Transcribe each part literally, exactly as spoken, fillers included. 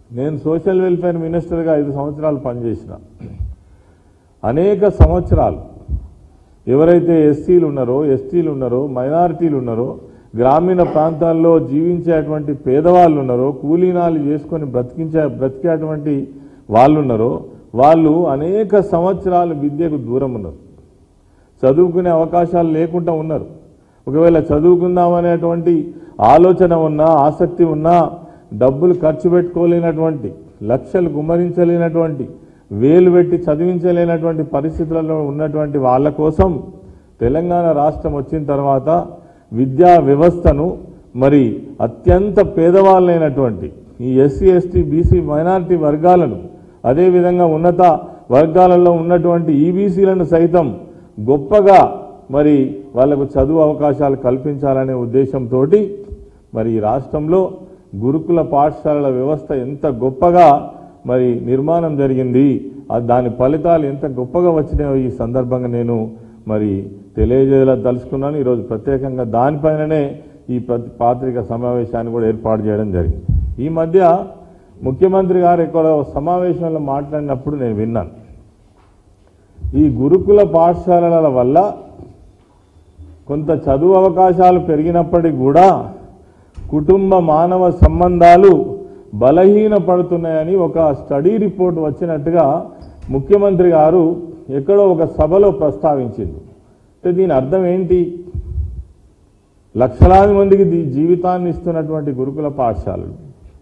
నేను social welfare మినిస్టర్గా ఐదు సంవత్సరాలు పనిచేసిన. అనేక సంవత్సరాలు ఎవరైతే ఎస్సీలు ఉన్నారో, ఎస్టీలు ఉన్నారో, మైనారిటీలు ఉన్నారో, గ్రామీణ ప్రాంతాల్లో జీవించేటువంటి పేదవాళ్ళు ఉన్నారో, కూలీనాలు చేసుకొని బ్రతికించే బ్రతికేటువంటి వాళ్ళు ఉన్నారో, వాళ్ళు అనేక సంవత్సరాలు విద్యకు దూరం ఉన్నారు. చదువుకునే అవకాశాలు లేకుండా ఉన్నారు. ఒకవేళ చదువుకుందామనేటువంటి ఆలోచన ఉన్నా, ఆసక్తి ఉన్నా, డబ్బులు ఖర్చు పెట్టుకోలేనటువంటి, లక్షలు గుమ్మరించలేనటువంటి, వేలు పెట్టి చదివించలేనటువంటి పరిస్థితులలో ఉన్నటువంటి వాళ్ళ కోసం తెలంగాణ రాష్ట్రం వచ్చిన తర్వాత విద్యా వ్యవస్థను మరి అత్యంత పేదవాళ్ళైనటువంటి ఈ ఎస్సీ ఎస్టీ బీసీ మైనారిటీ వర్గాలను, అదేవిధంగా ఉన్నత వర్గాలలో ఉన్నటువంటి ఈబీసీలను సైతం గొప్పగా మరి వాళ్లకు చదువు అవకాశాలు కల్పించాలనే ఉద్దేశంతో మరి ఈ రాష్ట్రంలో గురుకుల పాఠశాలల వ్యవస్థ ఎంత గొప్పగా మరి నిర్మాణం జరిగింది, దాని ఫలితాలు ఎంత గొప్పగా వచ్చినాయో ఈ సందర్భంగా నేను మరి తెలియజేయాలని తలుచుకున్నాను. ఈరోజు ప్రత్యేకంగా దానిపైననే ఈ పత్రికా సమావేశాన్ని కూడా ఏర్పాటు చేయడం జరిగింది. ఈ మధ్య ముఖ్యమంత్రి గారు ఇక్కడ సమావేశంలో మాట్లాడినప్పుడు నేను విన్నాను, ఈ గురుకుల పాఠశాలల వల్ల కొంత చదువు అవకాశాలు పెరిగినప్పటికీ కూడా కుటుంబ మానవ సంబంధాలు బలహీనపడుతున్నాయని ఒక స్టడీ రిపోర్ట్ వచ్చినట్టుగా ముఖ్యమంత్రి గారు ఎక్కడో ఒక సభలో ప్రస్తావించింది. అంటే దీని అర్థం ఏంటి? లక్షలాది మందికి జీవితాన్ని ఇస్తున్నటువంటి గురుకుల పాఠశాలలు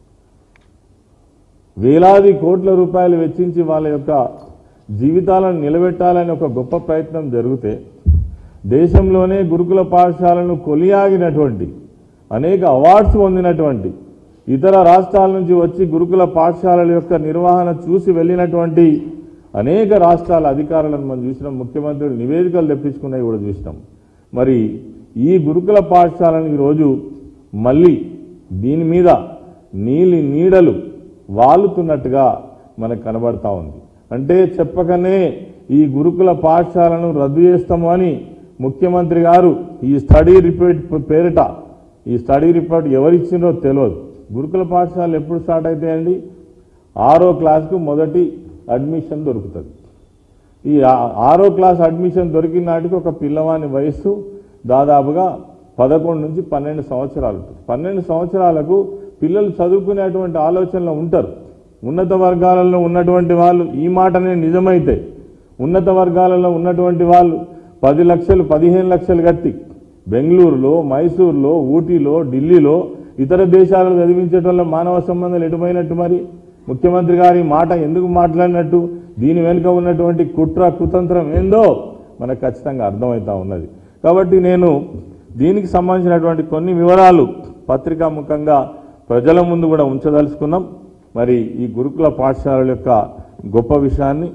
వేలాది కోట్ల రూపాయలు వెచ్చించి వాళ్ళ యొక్క జీవితాలను నిలబెట్టాలని ఒక గొప్ప ప్రయత్నం జరిగితే, దేశంలోనే గురుకుల పాఠశాలను కొలియాగినటువంటి, అనేక అవార్డ్స్ పొందినటువంటి, ఇతర రాష్ట్రాల నుంచి వచ్చి గురుకుల పాఠశాలల యొక్క నిర్వహణ చూసి వెళ్ళినటువంటి అనేక రాష్ట్రాల అధికారులను మనం చూసినాం. ముఖ్యమంత్రులు నివేదికలు తెప్పించుకున్నవి కూడా చూసినాం. మరి ఈ గురుకుల పాఠశాలను ఈరోజు మళ్ళీ దీని మీద నీలి నీడలు వాలుతున్నట్టుగా మనకు కనబడతా ఉంది. అంటే చెప్పకనే ఈ గురుకుల పాఠశాలను రద్దు చేస్తాము అని ముఖ్యమంత్రి గారు ఈ స్టడీ రిపోర్ట్ పేరిట, ఈ స్టడీ రిపోర్ట్ ఎవరిచ్చిందో తెలియదు. గురుకుల పాఠశాలలు ఎప్పుడు స్టార్ట్ అవుతాయండి? ఆరో క్లాస్కు మొదటి అడ్మిషన్ దొరుకుతుంది. ఈ ఆరో క్లాస్ అడ్మిషన్ దొరికిన నాటికి ఒక పిల్లవాని వయస్సు దాదాపుగా పదకొండు నుంచి పన్నెండు సంవత్సరాలు ఉంటుంది. పన్నెండు సంవత్సరాలకు పిల్లలు చదువుకునేటువంటి ఆలోచనలో ఉంటారు. ఉన్నత వర్గాలలో ఉన్నటువంటి వాళ్ళు, ఈ మాటనే నిజమైతే ఉన్నత వర్గాలలో ఉన్నటువంటి వాళ్ళు పది లక్షలు పదిహేను లక్షలు కట్టి బెంగళూరులో, మైసూరులో, ఊటీలో, ఢిల్లీలో, ఇతర దేశాలను చదివించడంలో మానవ సంబంధాలు ఎటుపోయినట్టు? మరి ముఖ్యమంత్రి గారి మాట ఎందుకు మాట్లాడినట్టు? దీని వెనుక ఉన్నటువంటి కుట్ర కుతంత్రం ఏందో మనకు ఖచ్చితంగా అర్థమవుతా ఉన్నది. కాబట్టి నేను దీనికి సంబంధించినటువంటి కొన్ని వివరాలు పత్రికాముఖంగా ప్రజల ముందు కూడా ఉంచదలుచుకున్నాం. మరి ఈ గురుకుల పాఠశాలల యొక్క గొప్ప విషయాన్ని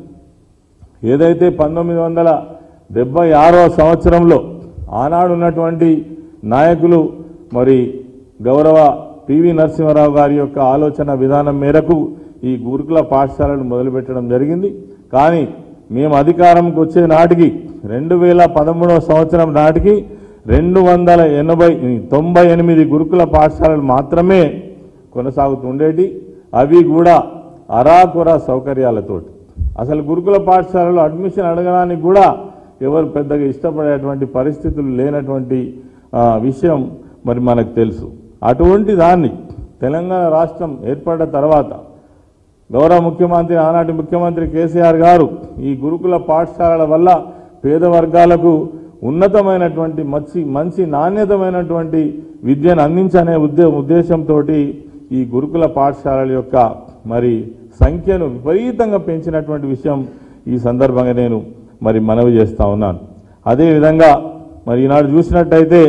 ఏదైతే పంతొమ్మిది వందల డెబ్బై ఆరవ సంవత్సరంలో ఆనాడు ఉన్నటువంటి నాయకులు మరి గౌరవ పివి నరసింహారావు గారి యొక్క ఆలోచన విధానం మేరకు ఈ గురుకుల పాఠశాలను మొదలుపెట్టడం జరిగింది. కానీ మేము అధికారంకి వచ్చే నాటికి రెండు వేల పదమూడవ సంవత్సరం నాటికి రెండు వందల ఎనభై తొంభై ఎనిమిది గురుకుల పాఠశాలలు మాత్రమే కొనసాగుతుండేటి. అవి కూడా అరాకొర సౌకర్యాలతోటి. అసలు గురుకుల పాఠశాలలో అడ్మిషన్ అడగడానికి కూడా ఎవరు పెద్దగా ఇష్టపడేటువంటి పరిస్థితులు లేనటువంటి విషయం మరి మనకు తెలుసు. అటువంటి దాన్ని తెలంగాణ రాష్ట్రం ఏర్పడ్డ తర్వాత గౌరవ ముఖ్యమంత్రి, ఆనాటి ముఖ్యమంత్రి కేసీఆర్ గారు ఈ గురుకుల పాఠశాలల వల్ల పేద వర్గాలకు ఉన్నతమైనటువంటి మంచి మంచి నాణ్యతమైనటువంటి విద్యను అందించనే ఉద్దే ఉద్దేశంతో ఈ గురుకుల పాఠశాలల యొక్క మరి సంఖ్యను విపరీతంగా పెంచినటువంటి విషయం ఈ సందర్భంగా నేను మరి మనవి చేస్తా ఉన్నాను. అదేవిధంగా మరి ఈనాడు చూసినట్టయితే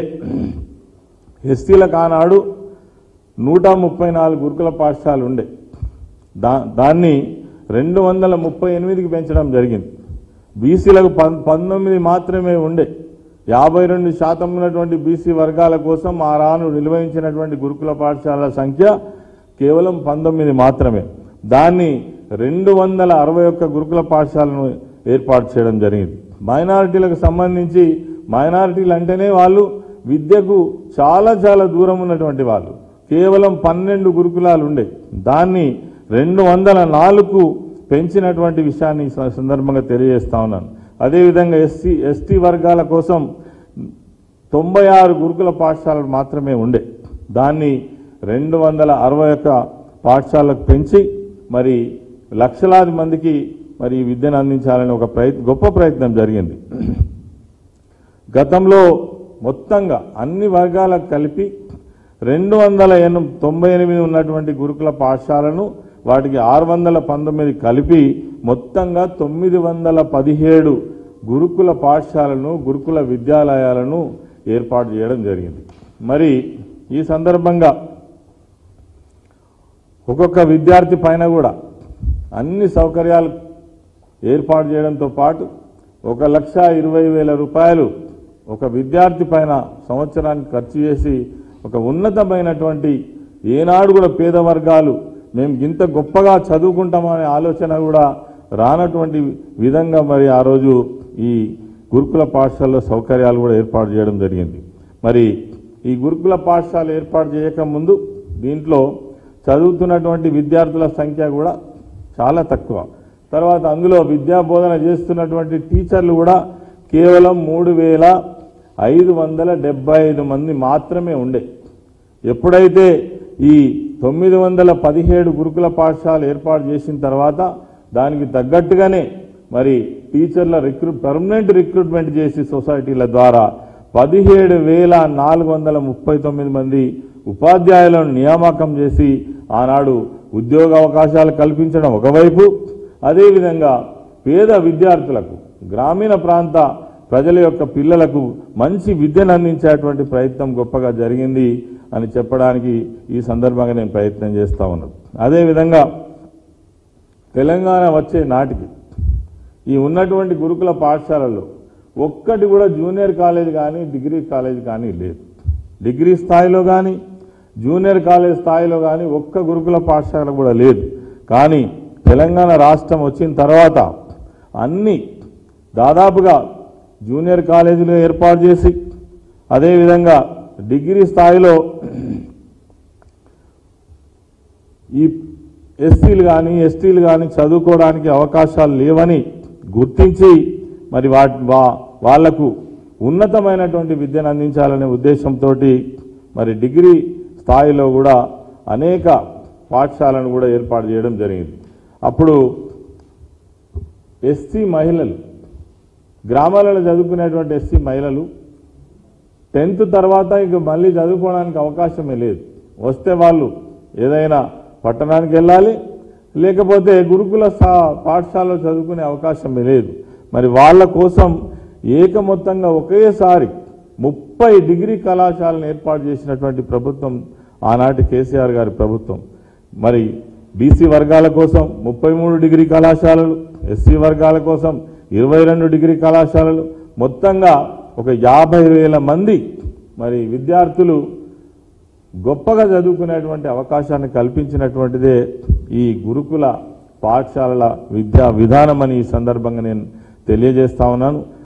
ఎస్టీలకు ఆనాడు నూట ముప్పై నాలుగు గురుకుల పాఠశాలలు ఉండే, దా దాన్ని రెండు వందల ముప్పై ఎనిమిదికి పెంచడం జరిగింది. బీసీలకు పంతొమ్మిది మాత్రమే ఉండే. యాభై రెండు శాతం ఉన్నటువంటి బీసీ వర్గాల కోసం ఆ రాను నిర్వహించినటువంటి గురుకుల పాఠశాలల సంఖ్య కేవలం పంతొమ్మిది మాత్రమే. దాన్ని రెండు వందల అరవై ఒక్క గురుకుల పాఠశాలను ఏర్పాటు చేయడం జరిగింది. మైనారిటీలకు సంబంధించి, మైనారిటీలు అంటేనే వాళ్ళు విద్యకు చాలా చాలా దూరం ఉన్నటువంటి వాళ్ళు, కేవలం పన్నెండు గురుకులాలు ఉండే. దాన్ని రెండు వందల నాలుగు పెంచినటువంటి విషయాన్ని ఈ సందర్భంగా తెలియజేస్తా ఉన్నాను. అదేవిధంగా ఎస్సీ ఎస్టీ వర్గాల కోసం తొంభై ఆరు గురుకుల పాఠశాలలు మాత్రమే ఉండే, దాన్ని రెండు వందల అరవై ఒక్క పాఠశాలకు పెంచి మరి లక్షలాది మందికి మరి ఈ విద్యను అందించాలని ఒక ప్రయత్నం గొప్ప ప్రయత్నం జరిగింది. గతంలో మొత్తంగా అన్ని వర్గాలకు కలిపి రెండు వందల ఎను తొంభై ఎనిమిది ఉన్నటువంటి గురుకుల పాఠశాలను వాటికి ఆరు వందల పంతొమ్మిది కలిపి మొత్తంగా తొమ్మిది వందల పదిహేడు గురుకుల పాఠశాలను గురుకుల విద్యాలయాలను ఏర్పాటు చేయడం జరిగింది. మరి ఈ సందర్భంగా ఒక్కొక్క విద్యార్థి పైన కూడా అన్ని సౌకర్యాలు ఏర్పాటు చేయడంతో పాటు ఒక లక్ష ఇరవై వేల రూపాయలు ఒక విద్యార్థి పైన సంవత్సరానికి ఖర్చు చేసి ఒక ఉన్నతమైనటువంటి ఏనాడు కూడా పేద వర్గాలు మేము ఇంత గొప్పగా చదువుకుంటామనే ఆలోచన కూడా రానటువంటి విధంగా మరి ఆ రోజు ఈ గురుకుల పాఠశాలలో సౌకర్యాలు కూడా ఏర్పాటు చేయడం జరిగింది. మరి ఈ గురుకుల పాఠశాల ఏర్పాటు చేయకముందు దీంట్లో చదువుతున్నటువంటి విద్యార్థుల సంఖ్య కూడా చాలా తక్కువ. తర్వాత అందులో విద్యా బోధన చేస్తున్నటువంటి టీచర్లు కూడా కేవలం మూడు వేల ఐదు వందల డెబ్బై ఐదు మంది మాత్రమే ఉండే. ఎప్పుడైతే ఈ తొమ్మిది వందల పదిహేడు గురుకుల పాఠశాల ఏర్పాటు చేసిన తర్వాత దానికి తగ్గట్టుగానే మరి టీచర్ల రిక్రూట్ పర్మనెంట్ రిక్రూట్మెంట్ చేసి సొసైటీల ద్వారా పదిహేడు వేల నాలుగు వందల ముప్పై తొమ్మిది మంది ఉపాధ్యాయులను నియామకం చేసి ఆనాడు ఉద్యోగ అవకాశాలు కల్పించడం ఒకవైపు, అదేవిధంగా పేద విద్యార్థులకు గ్రామీణ ప్రాంత ప్రజల యొక్క పిల్లలకు మంచి విద్యను అందించేటువంటి ప్రయత్నం గొప్పగా జరిగింది అని చెప్పడానికి ఈ సందర్భంగా నేను ప్రయత్నం చేస్తా ఉన్నాను. అదేవిధంగా తెలంగాణ వచ్చే నాటికి ఈ ఉన్నటువంటి గురుకుల పాఠశాలలో ఒక్కటి కూడా జూనియర్ కాలేజ్ కానీ డిగ్రీ కాలేజ్ కానీ లేదు. డిగ్రీ స్థాయిలో కానీ జూనియర్ కాలేజ్ స్థాయిలో కానీ ఒక్క గురుకుల పాఠశాల కూడా లేదు. కానీ తెలంగాణ రాష్ట్రం వచ్చిన తర్వాత అన్ని దాదాపుగా జూనియర్ కాలేజీలు ఏర్పాటు చేసి అదేవిధంగా డిగ్రీ స్థాయిలో ఈ ఎస్సీలు కానీ ఎస్టీలు కానీ చదువుకోవడానికి అవకాశాలు లేవని గుర్తించి మరి వాటి వాళ్లకు ఉన్నతమైనటువంటి విద్యను అందించాలనే ఉద్దేశంతో మరి డిగ్రీ స్థాయిలో కూడా అనేక పాఠశాలను కూడా ఏర్పాటు చేయడం జరిగింది. అప్పుడు ఎస్సీ మహిళలు గ్రామాలలో చదువుకునేటువంటి ఎస్సీ మహిళలు టెన్త్ తర్వాత ఇక మళ్ళీ చదువుకోవడానికి అవకాశమే లేదు. వస్తే వాళ్ళు ఏదైనా పట్టణానికి వెళ్ళాలి, లేకపోతే గురుకుల పాఠశాలలో చదువుకునే అవకాశమే లేదు. మరి వాళ్ళ కోసం ఏకమొత్తంగా ఒకేసారి ముప్పై డిగ్రీ కళాశాలను ఏర్పాటు చేసినటువంటి ప్రభుత్వం ఆనాటి కేసీఆర్ గారి ప్రభుత్వం. మరి బీసీ వర్గాల కోసం ముప్పై మూడు డిగ్రీ కళాశాలలు, ఎస్సీ వర్గాల కోసం ఇరవై రెండు డిగ్రీ కళాశాలలు, మొత్తంగా ఒక యాభై వేల మంది మరి విద్యార్థులు గొప్పగా చదువుకునేటువంటి అవకాశాన్ని కల్పించినటువంటిదే ఈ గురుకుల పాఠశాలల విద్యా విధానం అని ఈ సందర్భంగా నేను తెలియజేస్తా ఉన్నాను.